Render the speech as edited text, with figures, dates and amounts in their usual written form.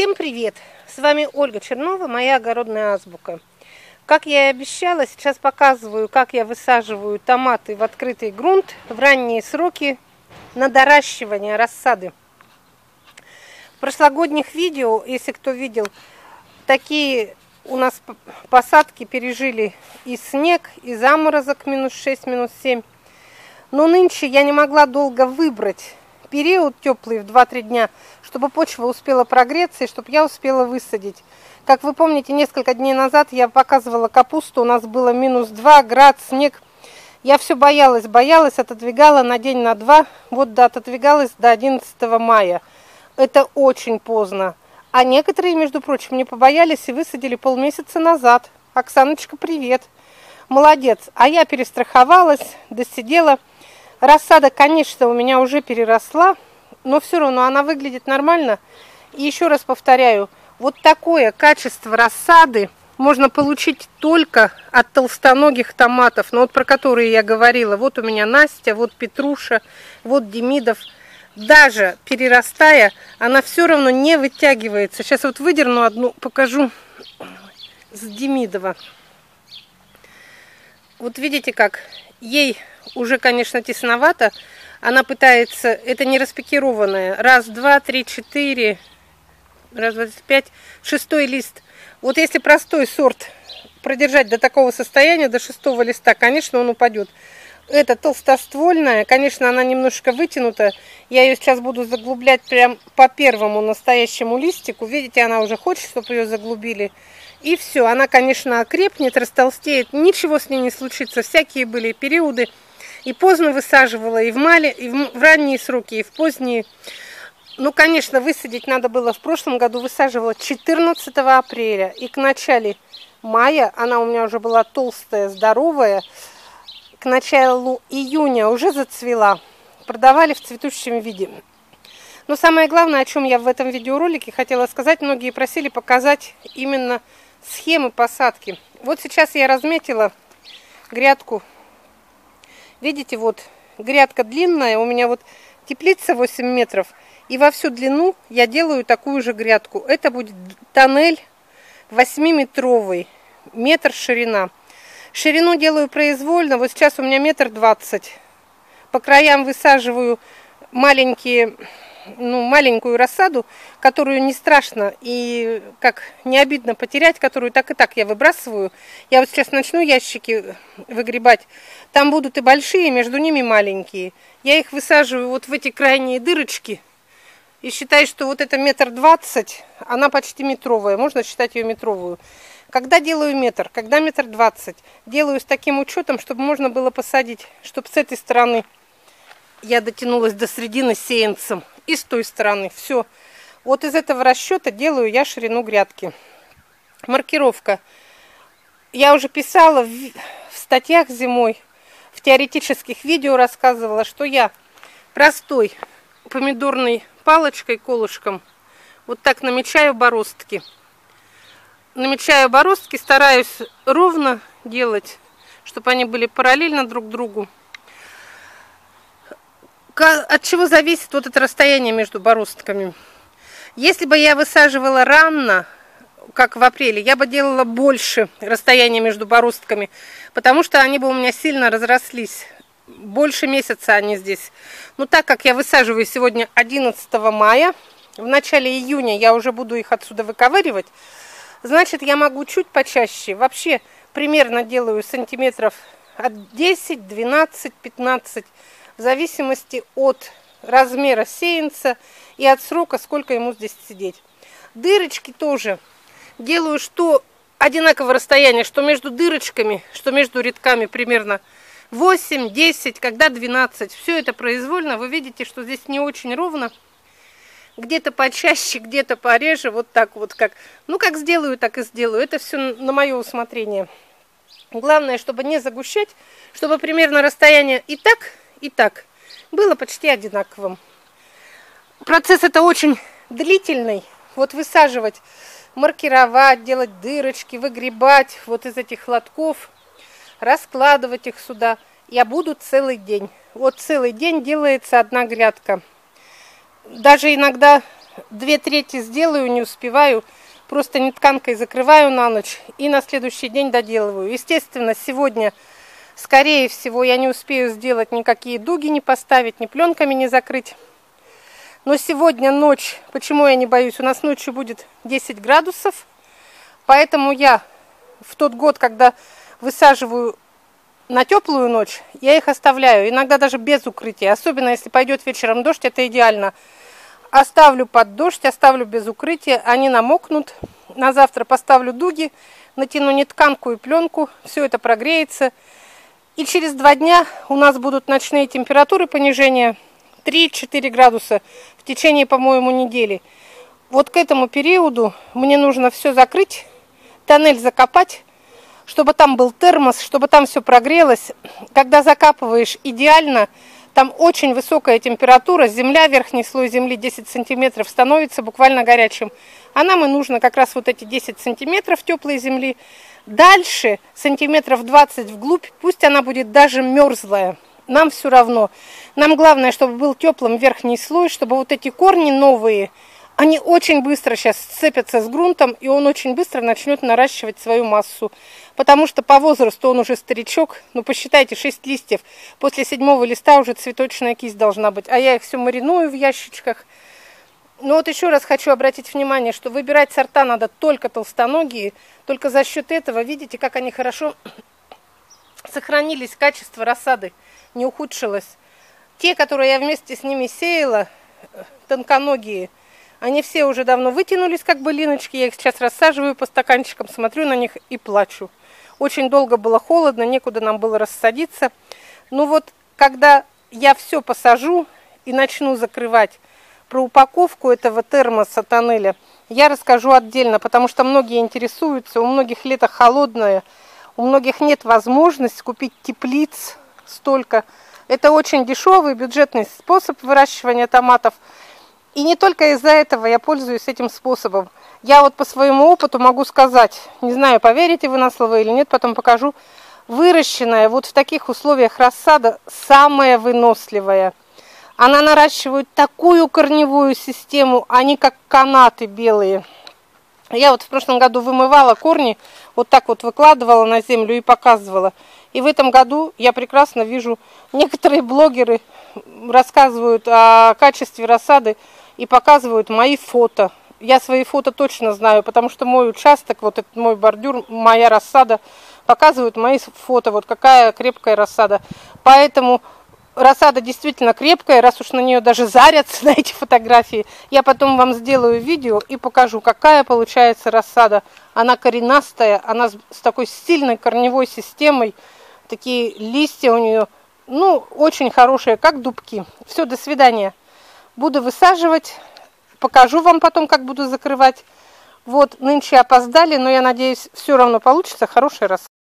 Всем привет! С вами Ольга Чернова, моя огородная азбука. Как я и обещала, сейчас показываю, как я высаживаю томаты в открытый грунт в ранние сроки на доращивание рассады. В прошлогодних видео, если кто видел, такие у нас посадки пережили и снег, и заморозок -6, -7. Но нынче я не могла долго выбрать период теплый в 2-3 дня, чтобы почва успела прогреться и чтобы я успела высадить. Как вы помните, несколько дней назад я показывала капусту, у нас было -2, град, снег. Я все боялась, отодвигала на день, на два, вот отодвигалась до 11 мая. Это очень поздно. А некоторые, между прочим, не побоялись и высадили полмесяца назад. Оксаночка, привет. Молодец. А я перестраховалась, досидела. Рассада, конечно, у меня уже переросла, но все равно она выглядит нормально. И еще раз повторяю, вот такое качество рассады можно получить только от толстоногих томатов, но вот про которые я говорила. Вот у меня Настя, вот Петруша, вот Демидов. Даже перерастая, она все равно не вытягивается. Сейчас вот выдерну одну, покажу с Демидова. Вот видите как, ей уже, конечно, тесновато. Она пытается, это не распикированная. 1, 2, 3, 4, 1, 2, 3, 5, 6-й лист. Вот если простой сорт продержать до такого состояния, до 6-го листа, конечно, он упадет. Это толстоствольная, конечно, она немножко вытянута. Я ее сейчас буду заглублять прям по первому настоящему листику. Видите, она уже хочет, чтобы ее заглубили. И все, она, конечно, окрепнет, растолстеет. Ничего с ней не случится. Всякие были периоды. И поздно высаживала, и в ранние сроки, и в поздние. Ну, конечно, высадить надо было в прошлом году. Высаживала 14 апреля. И к началу мая, она у меня уже была толстая, здоровая. К началу июня уже зацвела. Продавали в цветущем виде. Но самое главное, о чем я в этом видеоролике хотела сказать, многие просили показать именно схемы посадки. Вот сейчас я разметила грядку. Видите, вот грядка длинная, у меня вот теплица 8 метров. И во всю длину я делаю такую же грядку. Это будет тоннель 8-метровый, метр ширина. Ширину делаю произвольно, вот сейчас у меня 1,20 м. По краям высаживаю маленькую рассаду, которую не страшно и как не обидно потерять, которую так и так я выбрасываю. Я вот сейчас начну ящики выгребать. Там будут и большие, между ними маленькие. Я их высаживаю вот в эти крайние дырочки. И считаю, что вот это 1,20 м, она почти метровая. Можно считать ее метровую. Когда делаю метр, когда 1,20 м, делаю с таким учетом, чтобы можно было посадить, чтобы с этой стороны я дотянулась до середины сеянцем. И с той стороны. Все. Вот из этого расчета делаю я ширину грядки. Маркировка. Я уже писала в статьях зимой, в теоретических видео рассказывала, что я простой помидорной палочкой, колышком, вот так намечаю бороздки. Намечаю бороздки, стараюсь ровно делать, чтобы они были параллельно друг другу. От чего зависит вот это расстояние между бороздками? Если бы я высаживала рано, как в апреле, я бы делала больше расстояния между бороздками, потому что они бы у меня сильно разрослись. Больше месяца они здесь. Но так как я высаживаю сегодня 11 мая, в начале июня я уже буду их отсюда выковыривать, значит, я могу чуть почаще. Вообще, примерно делаю сантиметров от 10, 12, 15, в зависимости от размера сеянца и от срока, сколько ему здесь сидеть. Дырочки тоже делаю, что одинаковое расстояние, что между дырочками, что между рядками примерно 8, 10, когда 12. Все это произвольно. Вы видите, что здесь не очень ровно. Где-то почаще, где-то пореже. Вот так вот как. Ну, как сделаю, так и сделаю. Это все на мое усмотрение. Главное, чтобы не загущать, чтобы примерно расстояние и так было почти одинаковым. Процесс это очень длительный. Вот высаживать, маркировать, делать дырочки, выгребать вот из этих лотков, раскладывать их сюда. Я буду целый день. Вот целый день делается одна грядка. Даже иногда 2/3 сделаю, не успеваю. Просто нитканкой закрываю на ночь и на следующий день доделываю. Естественно, сегодня, скорее всего, я не успею сделать никакие дуги, не поставить, ни пленками не закрыть. Но сегодня ночь, почему я не боюсь? У нас ночью будет 10 градусов. Поэтому я в тот год, когда высаживаю на теплую ночь, я их оставляю. Иногда даже без укрытия. Особенно если пойдет вечером дождь, это идеально. Оставлю под дождь, оставлю без укрытия, они намокнут. На завтра поставлю дуги, натяну нитканку и пленку, все это прогреется. И через 2 дня у нас будут ночные температуры понижения 3-4 градуса в течение, по-моему, недели. Вот к этому периоду мне нужно все закрыть, тоннель закопать, чтобы там был термос, чтобы там все прогрелось. Когда закапываешь идеально, там очень высокая температура, земля, верхний слой земли 10 сантиметров становится буквально горячим. А нам и нужно как раз вот эти 10 сантиметров теплой земли. Дальше сантиметров 20 вглубь, пусть она будет даже мерзлая. Нам все равно. Нам главное, чтобы был теплым верхний слой, чтобы вот эти корни новые, они очень быстро сейчас сцепятся с грунтом, и он очень быстро начнет наращивать свою массу. Потому что по возрасту он уже старичок. Ну, посчитайте, 6 листьев. После 7-го листа уже цветочная кисть должна быть. А я их все мариную в ящичках. Но вот еще раз хочу обратить внимание, что выбирать сорта надо только толстоногие. Только за счет этого, видите, как они хорошо сохранились, качество рассады не ухудшилось. Те, которые я вместе с ними сеяла, тонконогие, они все уже давно вытянулись, как былиночки. Я их сейчас рассаживаю по стаканчикам, смотрю на них и плачу. Очень долго было холодно, некуда нам было рассадиться. Ну вот, когда я все посажу и начну закрывать, про упаковку этого термоса тоннеля я расскажу отдельно, потому что многие интересуются, у многих лето холодное, у многих нет возможности купить теплиц столько. Это очень дешевый бюджетный способ выращивания томатов. И не только из-за этого я пользуюсь этим способом. Я вот по своему опыту могу сказать, не знаю, поверите вы на слово или нет, потом покажу, выращенная вот в таких условиях рассада самая выносливая. Она наращивает такую корневую систему, они как канаты белые. Я вот в прошлом году вымывала корни, вот так вот выкладывала на землю и показывала. И в этом году я прекрасно вижу, некоторые блогеры рассказывают о качестве рассады и показывают мои фото. Я свои фото точно знаю, потому что мой участок, вот этот мой бордюр, моя рассада, показывают мои фото, вот какая крепкая рассада. Поэтому рассада действительно крепкая, раз уж на нее даже зарятся на эти фотографии. Я потом вам сделаю видео и покажу, какая получается рассада. Она коренастая, она с такой сильной корневой системой. Такие листья у нее, ну, очень хорошие, как дубки. Все, до свидания. Буду высаживать, покажу вам потом, как буду закрывать. Вот, нынче опоздали, но я надеюсь, все равно получится хорошая рассада.